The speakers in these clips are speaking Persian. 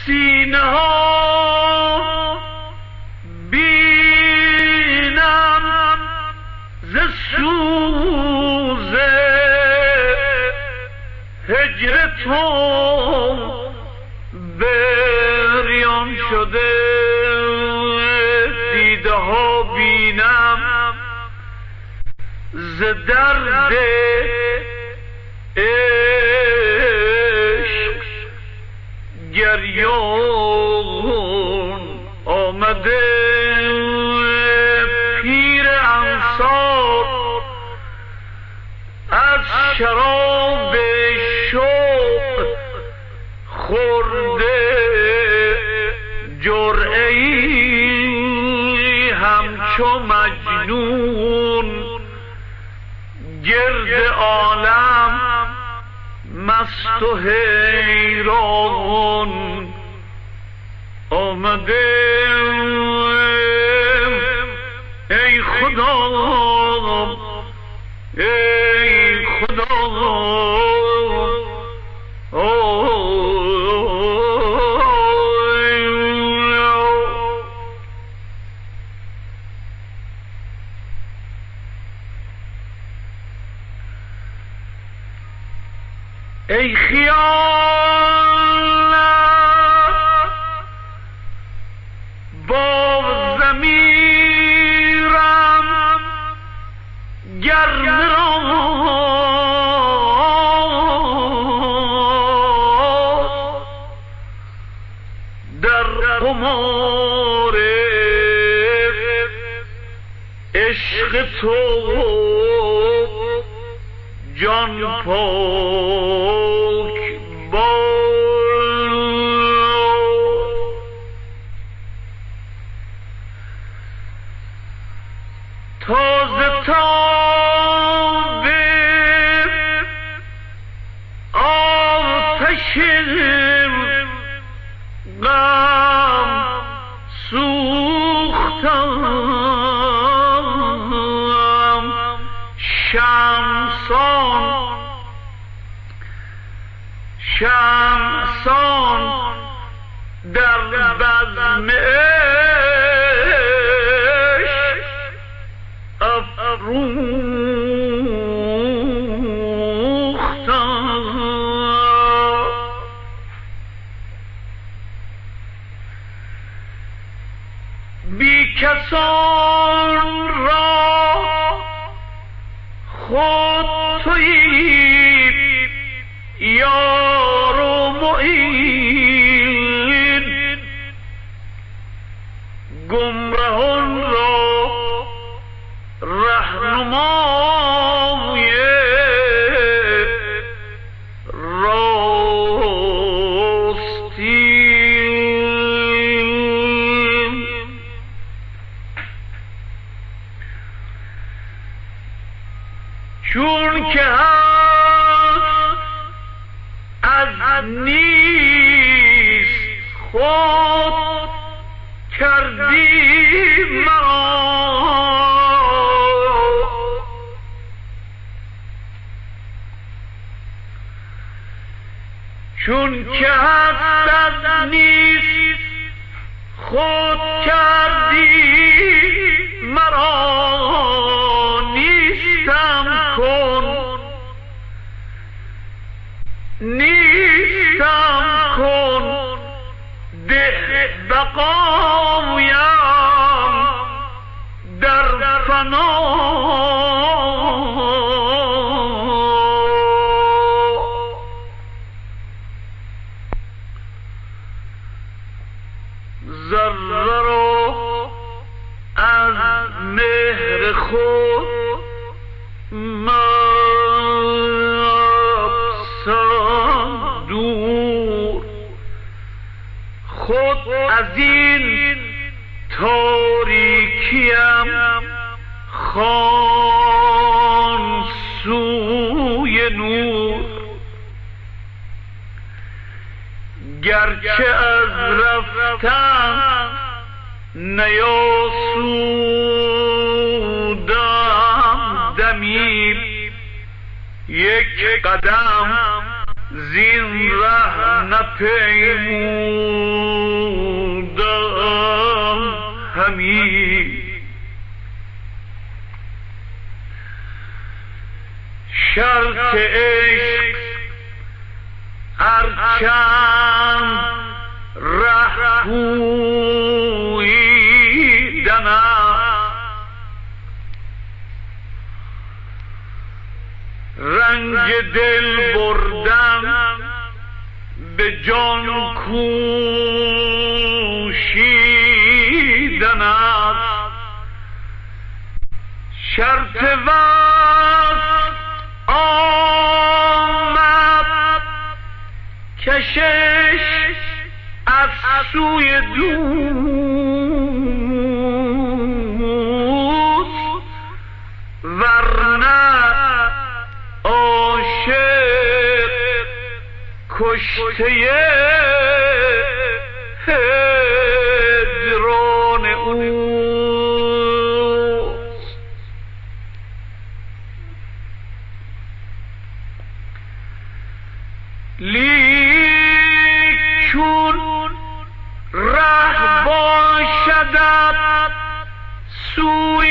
سینه ها بینم ز سوز هجر تو بریان شده، دیده ها بینم ز درد عشق گریان آمده. پیر انصار از شراب شوق خورده، جرعه‌ای همچو مجنون گرد عالم مست و حیران آمده. ای خدا ای خدا ای خیال با ضمیرم گرم را در قمار عشق تو جان پاک بال. تازه تاب آتش غم سوختم، شمسان در بزم عشق افروختم. بی کسان را خود تویی یار و معین، گمرهان را رهنمای راستین. چون که از نیست خود کردی مرا، چون که از نیست خود کردی مرا، نیستم کن نیستم کن ده بقایم در فنا. ذره را از مهر خود مپسند دور، خود از این تاریکیم خوان سوی نور. گرچه از رفتن نیاسودم دمی، یک قدم زین ره نپیمود. همی شرط عشق ارچند ره پوییدن است رنج دل بردن به جان کوشیدن است شرط وصل آمد کشش از سوی دوست ورنه عاشق کشته هجران اوست لیک چون ره باشدت سوی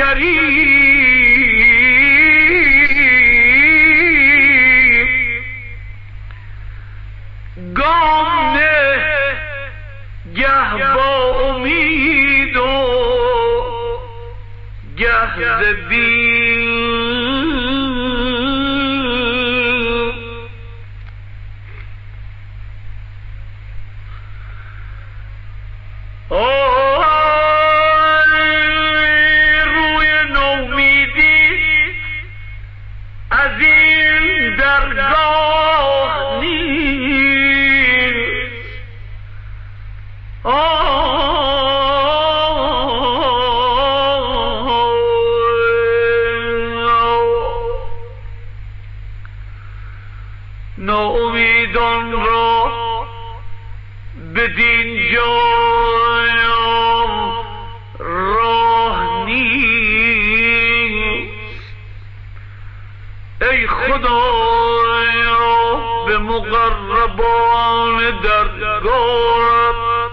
کریم گام نه گه با امید و گه ز بیم روی نومیدی از این درگاه نیست ناامیدان را بدین جایم راه نیست ای خدایا به مقربان درگاه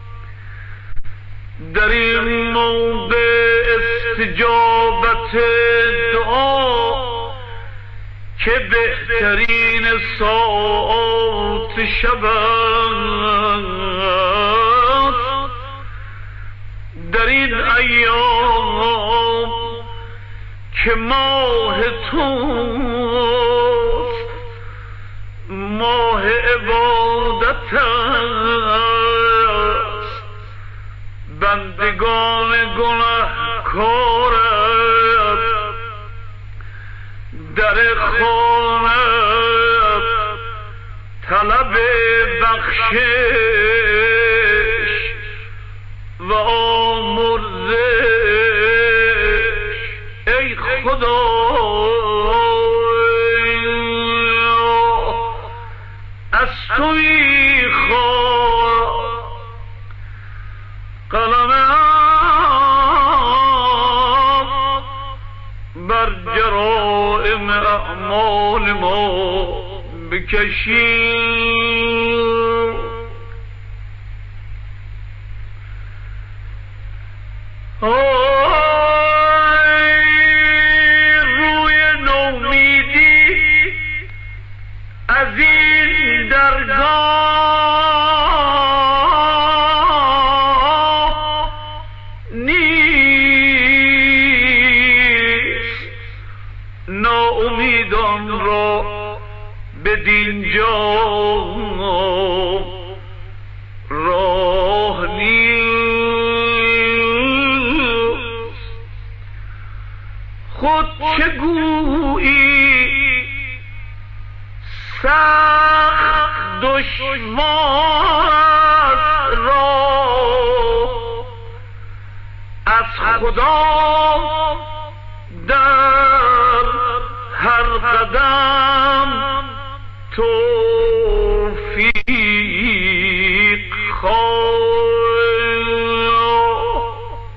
در این موضع استجابت دعا که بهترین ساعات شب است در این ایام که ماه توست ماه عبادت است بندگان گناهکارت در خانت طلب بخشش و آمرزش ای خدا از تویی خواه قلمم بر جرائم اعمال ما بکشیم روی نومیدی از این درگاه نیست ناامیدان را بدین جا راه نیست خود چه گویی سخت دشوار است راه از خدا در هر قدم توفیق خواه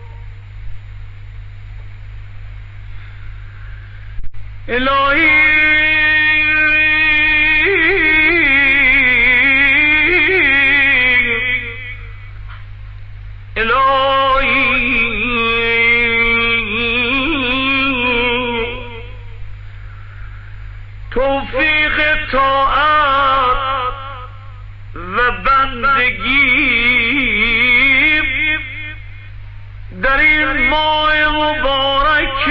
الهی الهی بندگی در این ماه مبارک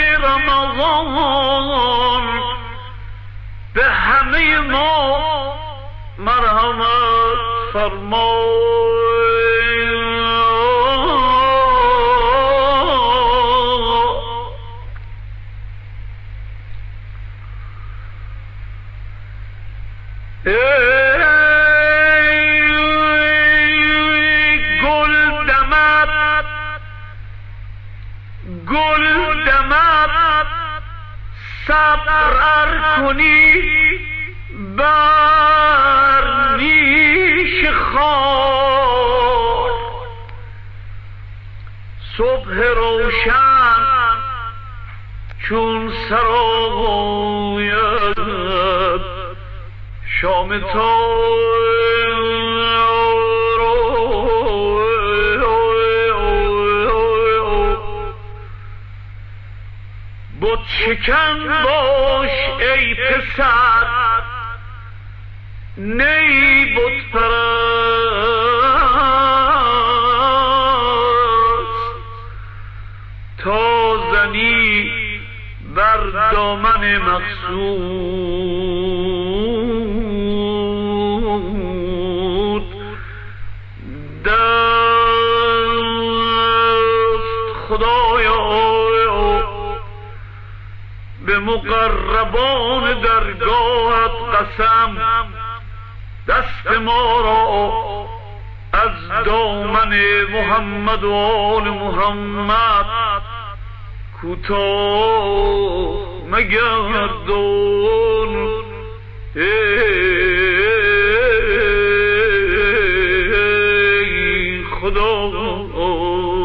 رمضان به همه ما مرحمت فرمای. گل دمد صبر کنی بر نیش خار، صبح روشن چون سراید شام بت شکن باش ای پسر نی بت پرست، تا زنی بر دامن مقصود دست خدایا به مقربان درگاهت قسم دست ما را از دامن محمد و آل محمد کوتاه مگردان. ای خدا